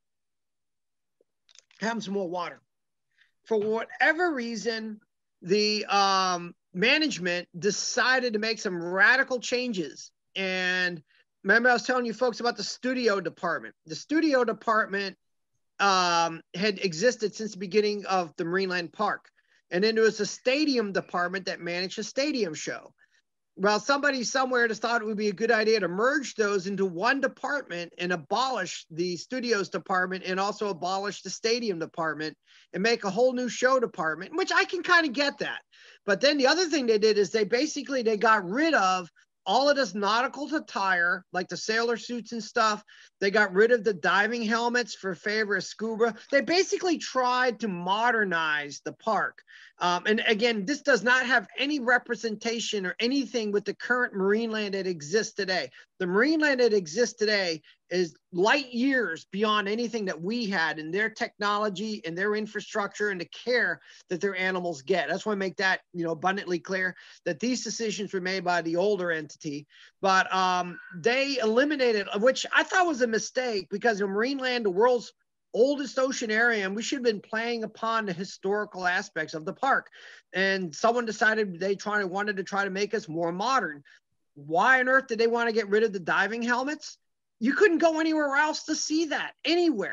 Speaker 1: Have some more water. For whatever reason, the management decided to make some radical changes. And remember, I was telling you folks about the studio department. The studio department had existed since the beginning of the Marineland Park. And then there was a stadium department that managed a stadium show. Well, somebody somewhere just thought it would be a good idea to merge those into one department and abolish the studios department and also abolish the stadium department and make a whole new show department, which I can kind of get that. But then the other thing they did is they got rid of all of this nautical attire, like the sailor suits and stuff. They got rid of the diving helmets for favor of scuba. They basically tried to modernize the park. And again, this does not have any representation or anything with the current Marineland that exists today. The Marineland that exists today is light years beyond anything that we had in their technology and their infrastructure and the care that their animals get. That's why I make that, abundantly clear that these decisions were made by the older entity, but they eliminated, which I thought was a mistake, because in Marineland, the world's oldest oceanarium, we should have been playing upon the historical aspects of the park. And someone decided wanted to try to make us more modern. Why on earth did they want to get rid of the diving helmets? You couldn't go anywhere else to see that, anywhere.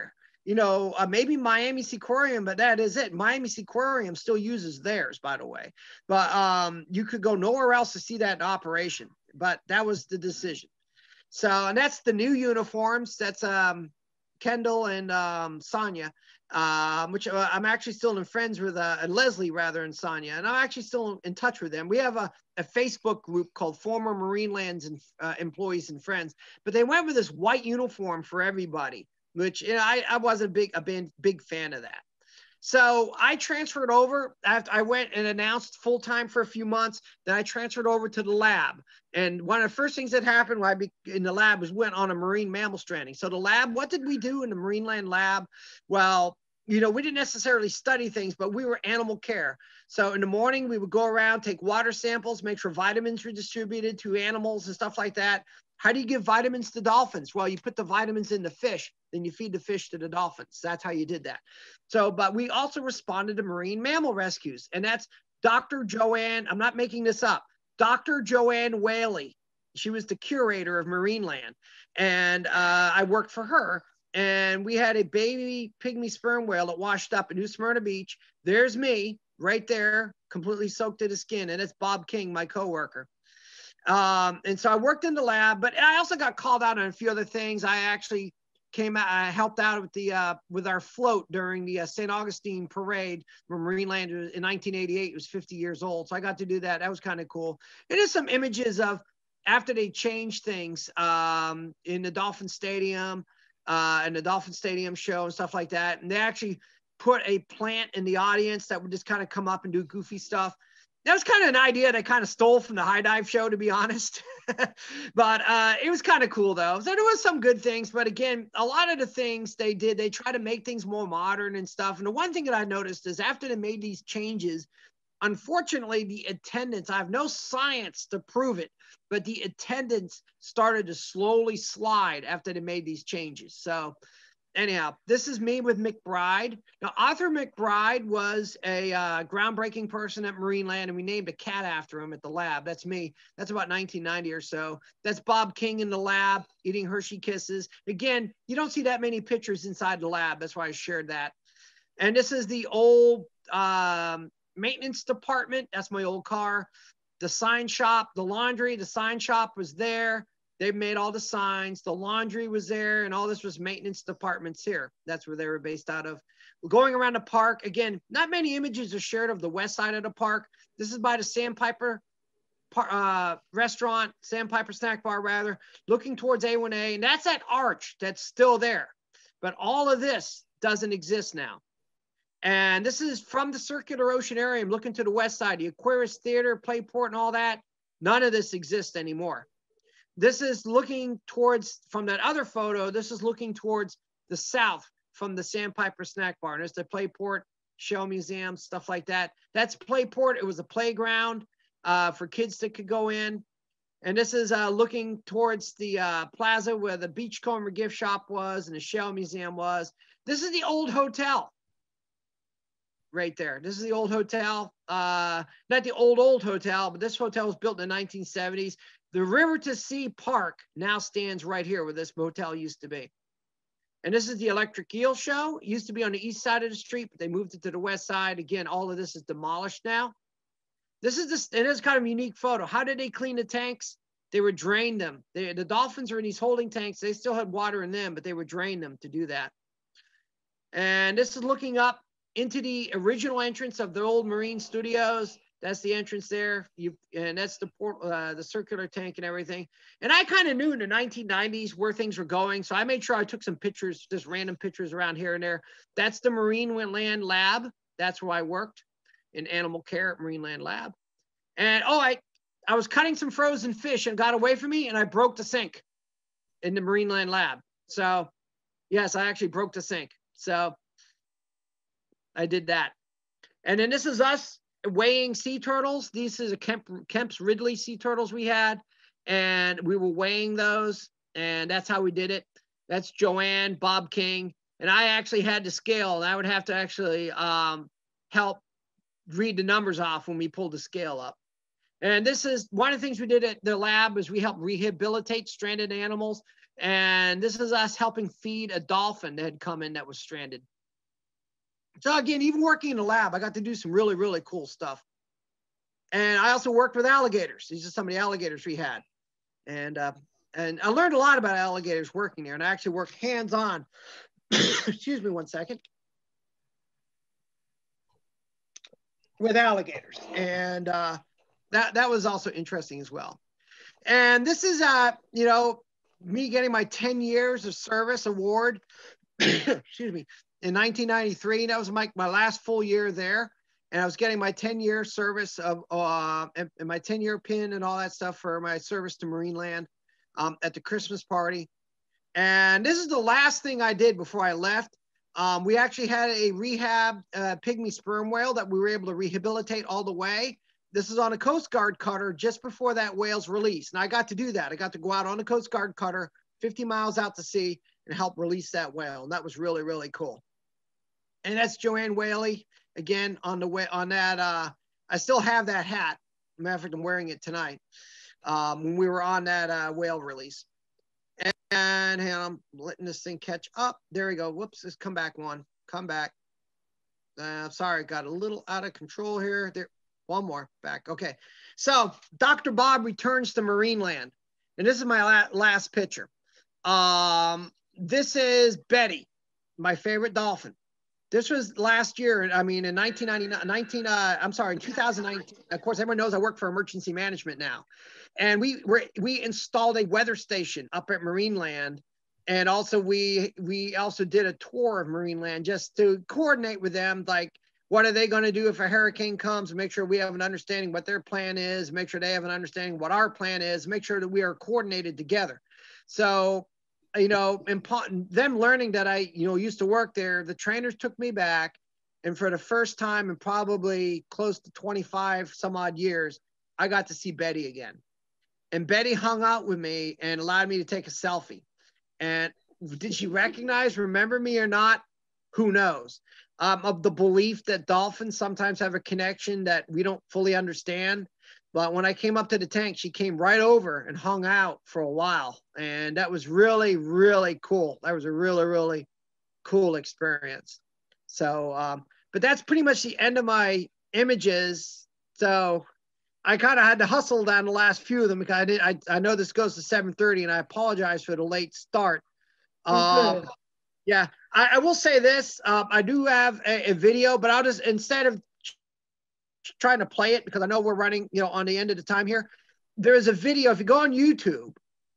Speaker 1: you know, maybe Miami Seaquarium, but that is it. Miami Seaquarium still uses theirs, by the way. But you could go nowhere else to see that in operation. But that was the decision. So, and that's the new uniforms. That's Kendall and Sonia, which I'm actually still in friends with, and Leslie rather, and Sonia, and I'm actually still in touch with them. We have a Facebook group called Former Marinelands and Employees and Friends, but they went with this white uniform for everybody, which, you know, I wasn't a big fan of that. So I transferred over after I went and announced full time for a few months. Then I transferred over to the lab. And one of the first things that happened while in the lab was went on a marine mammal stranding. So the lab, what did we do in the Marineland lab? Well, you know, we didn't necessarily study things, but we were animal care. So in the morning, we would go around, take water samples, make sure vitamins were distributed to animals and stuff like that. How do you give vitamins to dolphins? Well, you put the vitamins in the fish, then you feed the fish to the dolphins. That's how you did that. So, but we also responded to marine mammal rescues, and that's Dr. Joanne, I'm not making this up, Dr. Joanne Whaley. She was the curator of Marineland, and I worked for her. And we had a baby pygmy sperm whale that washed up in New Smyrna Beach. There's me right there, completely soaked to the skin, and it's Bob King, my coworker. And so I worked in the lab, but I also got called out on a few other things. I actually I helped out with the with our float during the St. Augustine parade from Marineland in 1988. It was 50 years old, so I got to do that. That was kind of cool. And there's some images of after they changed things in the Dolphin Stadium and the Dolphin Stadium show and stuff like that. And they actually put a plant in the audience that would just kind of come up and do goofy stuff. That was kind of an idea that I kind of stole from the High Dive show, to be honest. But it was kind of cool, though. So there was some good things. But again, a lot of the things they did, they try to make things more modern and stuff. And the one thing that I noticed is after they made these changes, unfortunately, the attendance, I have no science to prove it, but the attendance started to slowly slide after they made these changes. So anyhow, this is me with McBride. Now, Arthur McBride was a groundbreaking person at Marineland, and we named a cat after him at the lab. That's me. That's about 1990 or so. That's Bob King in the lab eating Hershey Kisses. Again, you don't see that many pictures inside the lab. That's why I shared that. And this is the old maintenance department. That's my old car. The sign shop, the laundry, the sign shop was there. They made all the signs. The laundry was there, and all this was maintenance departments here. That's where they were based out of. We're going around the park. Again, not many images are shared of the west side of the park. This is by the Sandpiper restaurant, Sandpiper Snack Bar, rather, looking towards A1A. And that's that arch that's still there. But all of this doesn't exist now. And this is from the Circular Oceanarium, looking to the west side, the Aquarius Theater, Playport, and all that. None of this exists anymore. This is looking towards, from that other photo, this is looking towards the south from the Sandpiper Snack Bar. And there's the Playport Shell Museum, stuff like that. That's Playport. It was a playground for kids that could go in. And this is looking towards the plaza where the Beachcomber gift shop was and the Shell Museum was. This is the old hotel right there. This is the old hotel. Not the old hotel, but this hotel was built in the 1970s. The River to Sea Park now stands right here where this motel used to be. And this is the Electric Eel Show. It used to be on the east side of the street, but they moved it to the west side. Again, all of this is demolished now. This is and it's kind of a unique photo. How did they clean the tanks? They would drain them. The dolphins are in these holding tanks. They still had water in them, but they would drain them to do that. And this is looking up into the original entrance of the old Marine Studios. That's the entrance there. And that's the circular tank and everything. And I kind of knew in the 1990s where things were going. So I made sure I took some pictures, just random pictures around here and there. That's the Marineland Lab. That's where I worked in animal care at Marineland Lab. And I was cutting some frozen fish and got away from me, and I broke the sink in the Marineland Lab. So yes, I actually broke the sink. So I did that. And then this is us weighing sea turtles. These is a Kemp's Ridley sea turtles we had, and we were weighing those, and that's how we did it. That's Joanne, Bob King, and I actually had to scale, and I would have to actually help read the numbers off when we pulled the scale up. And this is one of the things we did at the lab is we helped rehabilitate stranded animals. And this is us helping feed a dolphin that had come in that was stranded. So again, even working in the lab, I got to do some really, really cool stuff. And I also worked with alligators. These are some of the alligators we had. And I learned a lot about alligators working there. And I actually worked hands-on. Excuse me one second. With alligators. And that was also interesting as well. And this is, you know, me getting my 10 years of service award, excuse me, in 1993. That was my last full year there. And I was getting my 10-year service of, and my 10-year pin and all that stuff for my service to Marineland at the Christmas party. And this is the last thing I did before I left. We actually had a rehab pygmy sperm whale that we were able to rehabilitate all the way. This is on a Coast Guard cutter just before that whale's release. And I got to do that. I got to go out on a Coast Guard cutter 50 miles out to sea and help release that whale. And that was really, really cool. And that's Joanne Whaley again on the way on that. I still have that hat. Matter of fact, I'm wearing it tonight when we were on that whale release. And I'm letting this thing catch up. There we go. Whoops, let's come back one. Come back. Sorry, got a little out of control here. There. One more back. Okay. So Dr. Bob returns to Marineland. And this is my last picture. This is Betty, my favorite dolphin. This was last year. I mean, in 2019. Of course, everyone knows I work for emergency management now. And we installed a weather station up at Marineland. And also we also did a tour of Marineland just to coordinate with them, like, what are they going to do if a hurricane comes, and make sure we have an understanding what their plan is, make sure they have an understanding what our plan is, make sure that we are coordinated together. So, you know, them learning that I, you know, used to work there, the trainers took me back, and for the first time in probably close to 25 some odd years, I got to see Betty again. And Betty hung out with me and allowed me to take a selfie. And did she remember me or not? Who knows? Of the belief that dolphins sometimes have a connection that we don't fully understand. But when I came up to the tank, she came right over and hung out for a while. And that was really, really cool. That was a really, really cool experience. So, but that's pretty much the end of my images. So I kind of had to hustle down the last few of them because I know this goes to 7:30 and I apologize for the late start. Yeah, I will say this. I do have a video, but I'll just, instead of trying to play it, because I know we're running, you know, on the end of the time here, there is a video. If you go on YouTube,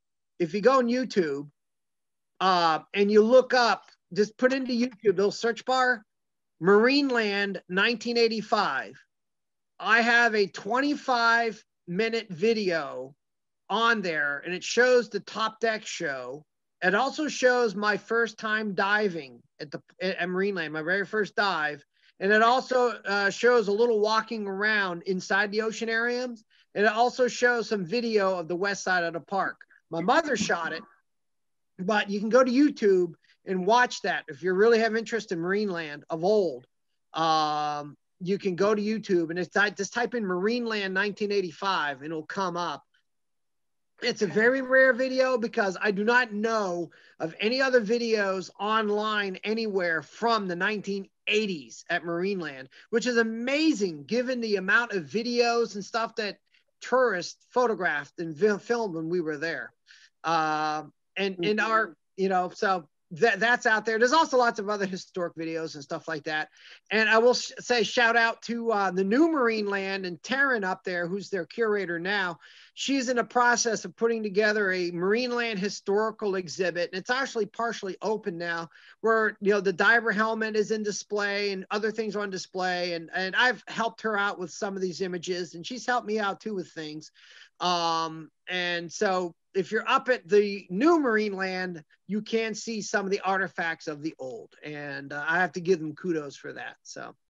Speaker 1: and you look up, just put into YouTube, little search bar, Marineland 1985. I have a 25-minute video on there, and it shows the top deck show. It also shows my first time diving at Marineland, my very first dive. And it also shows a little walking around inside the oceanariums. And it also shows some video of the west side of the park. My mother shot it, but you can go to YouTube and watch that. If you really have interest in Marineland of old, you can go to YouTube and just type in Marineland 1985 and it'll come up. It's a very rare video because I do not know of any other videos online anywhere from the 1980s at Marineland, which is amazing given the amount of videos and stuff that tourists photographed and filmed when we were there. And in our, you know, so that's out there. There's also lots of other historic videos and stuff like that. And I will say shout out to the new Marineland and Taryn up there, who's their curator now. She's in the process of putting together a Marineland historical exhibit. And it's actually partially open now, where, you know, the diver helmet is in display and other things are on display. And I've helped her out with some of these images, and she's helped me out too with things. And so if you're up at the new Marineland, you can see some of the artifacts of the old, and I have to give them kudos for that. So